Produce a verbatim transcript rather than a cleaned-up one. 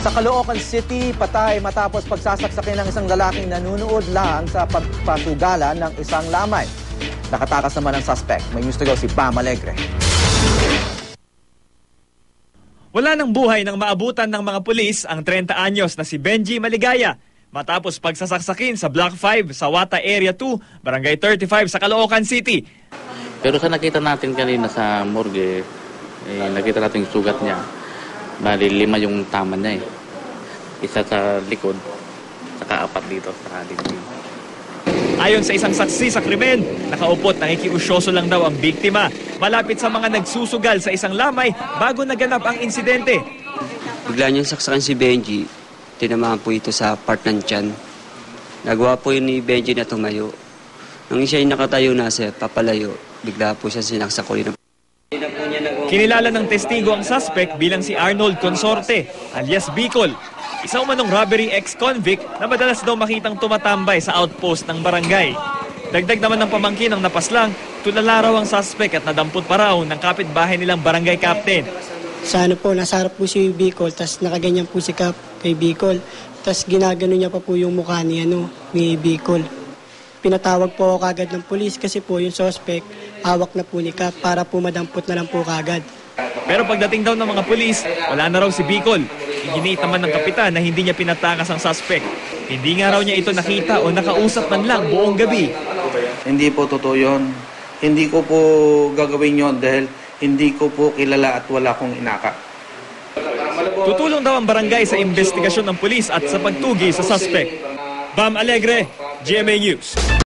Sa Caloocan City, patay matapos pagsasaksakin ng isang lalaking nanunood lang sa pagpasugalan ng isang lamay. Nakatakas naman ang suspect. May news to go si Bam Alegre. Wala ng buhay nang maabutan ng mga pulis ang trenta anyos na si Benji Maligaya matapos pagsasaksakin sa Block five sa Wata Area two, Barangay thirty-five sa Caloocan City. Pero sa nakita natin kanina sa morgue, eh, nakita natin yung sugat niya. Bali, lima yung tama niya eh. Isa sa likod, saka apat dito sa dibdib. Ayon sa isang saksi sa krimen, nakaupot nakikiusyoso lang daw ang biktima malapit sa mga nagsusugal sa isang lamay bago naganap ang insidente. Bigla niyang saksakan si Benji, tinamaan po ito sa part ng tiyan. Nagawa po yun ni Benji na tumayo. Nang siya yung nakatayo na siya, papalayo, bigla po siya sinaksak ulit. Kinilala ng testigo ang suspect bilang si Arnold Consorte, alias Bicol. Isang umanong robbery ex-convict na madalas daw makitang tumatambay sa outpost ng barangay. Dagdag naman ng pamangkin ng napaslang, tulala raw ang suspect at nadampot pa raw ng kapitbahay nilang barangay captain. Sa ano po, nasa harap po si Bicol, tas nakaganyan po si Cap kay Bicol. Tas ginagano niya pa po yung mukha ni, ano, ni Bicol. Pinatawag po ako kagad ng pulis kasi po yung suspect, hawak na po ni Cap para po madampot na lang po kagad. Pero pagdating daw ng mga pulis, wala na raw si Bicol. Iginit naman ng kapitan na hindi niya pinatakas ang suspect. Hindi nga raw niya ito nakita o nakausap man lang buong gabi. Hindi po totoo yun. Hindi ko po gagawin yon dahil hindi ko po kilala at wala kong inaka. Tutulong daw ang barangay sa investigasyon ng pulis at sa pagtugi sa suspect. Bam Alegre, G M A News.